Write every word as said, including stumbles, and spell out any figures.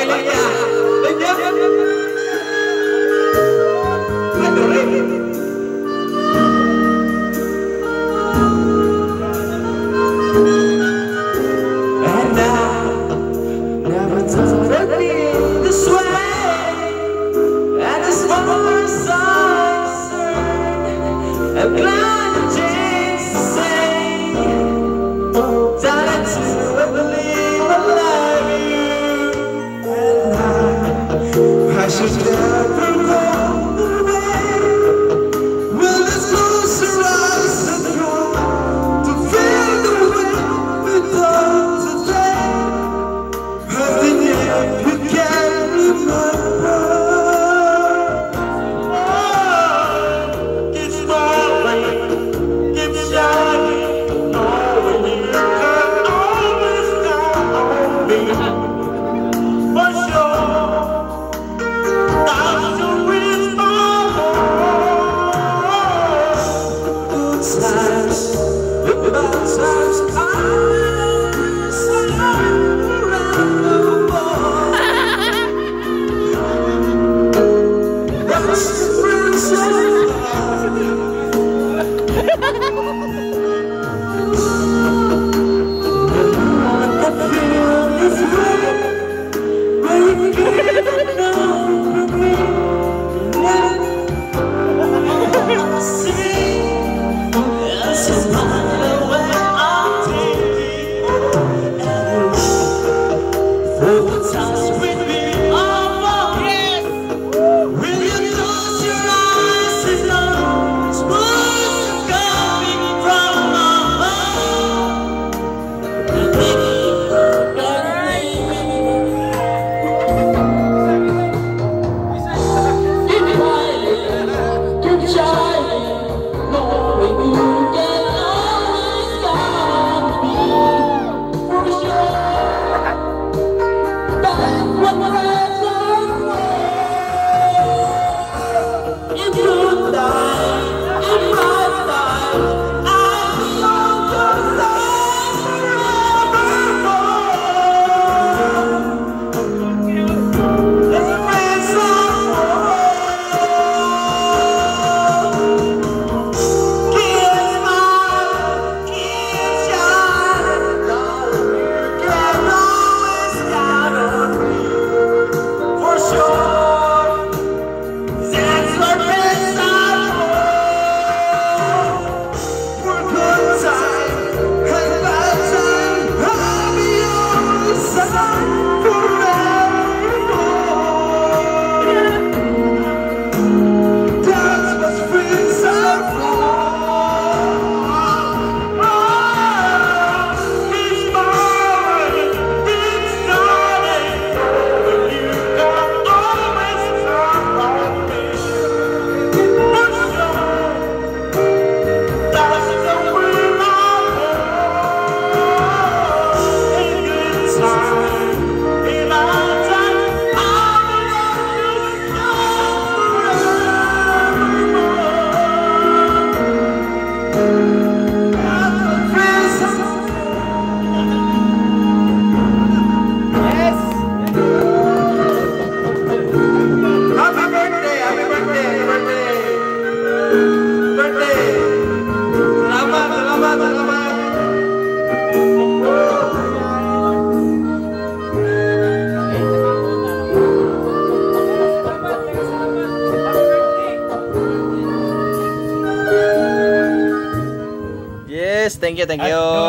lang niya. Ganyan. Ano rin? And now, never thought I'd be this way. And as far as I'm concerned, I'm glad to change the same. Started to believe I love you. And I, I should never go away. Will this close your eyes and try to feel the way without today? But then if you can't remember, oh, it's falling, it's shining, knowing you can always count on me. For sure, that's the reason good times, the bad times, I'm sorry around the world. That's the reason. Yes, thank you, thank you.